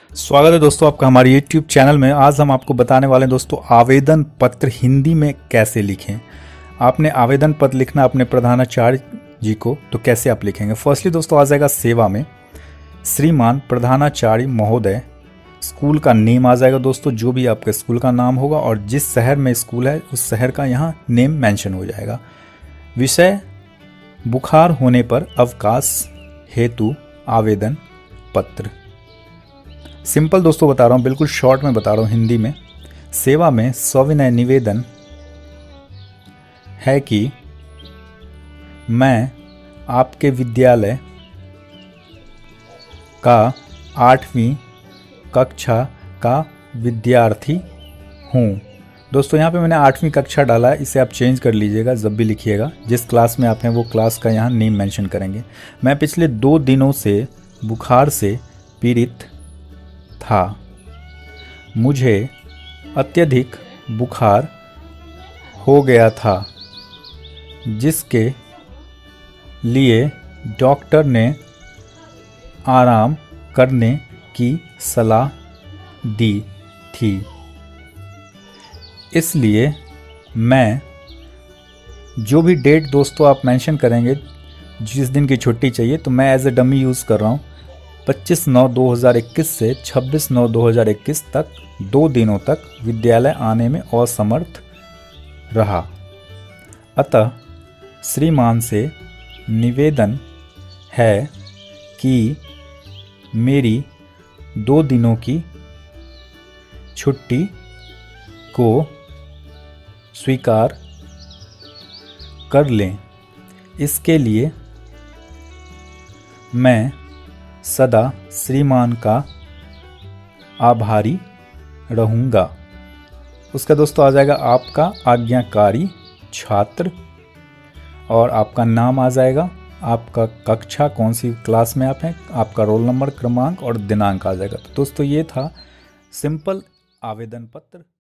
स्वागत है दोस्तों आपका हमारे YouTube चैनल में। आज हम आपको बताने वाले हैं दोस्तों आवेदन पत्र हिंदी में कैसे लिखें। आपने आवेदन पत्र लिखना अपने प्रधानाचार्य जी को, तो कैसे आप लिखेंगे। फर्स्टली दोस्तों आ जाएगा सेवा में श्रीमान प्रधानाचार्य महोदय, स्कूल का नेम आ जाएगा दोस्तों, जो भी आपके स्कूल का नाम होगा और जिस शहर में स्कूल है उस शहर का यहाँ नेम मेंशन हो जाएगा। विषय बुखार होने पर अवकाश हेतु आवेदन पत्र। सिंपल दोस्तों बता रहा हूँ, बिल्कुल शॉर्ट में बता रहा हूँ हिंदी में। सेवा में सविनय निवेदन है कि मैं आपके विद्यालय का 8वीं कक्षा का विद्यार्थी हूँ। दोस्तों यहाँ पे मैंने 8वीं कक्षा डाला है, इसे आप चेंज कर लीजिएगा जब भी लिखिएगा। जिस क्लास में आप हैं वो क्लास का यहाँ नेम मेंशन करेंगे। मैं पिछले 2 दिनों से बुखार से पीड़ित था। मुझे अत्यधिक बुखार हो गया था, जिसके लिए डॉक्टर ने आराम करने की सलाह दी थी। इसलिए मैं जो भी डेट दोस्तों आप मेंशन करेंगे जिस दिन की छुट्टी चाहिए, तो मैं एज ए डमी यूज़ कर रहा हूँ 25/9/2021 से 26/9/2021 तक 2 दिनों तक विद्यालय आने में असमर्थ रहा। अतः श्रीमान से निवेदन है कि मेरी 2 दिनों की छुट्टी को स्वीकार कर लें। इसके लिए मैं सदा श्रीमान का आभारी रहूँगा। उसका दोस्तों आ जाएगा आपका आज्ञाकारी छात्र, और आपका नाम आ जाएगा, आपका कक्षा कौन सी क्लास में आप हैं, आपका रोल नंबर, क्रमांक और दिनांक आ जाएगा। तो दोस्तों ये था सिंपल आवेदन पत्र।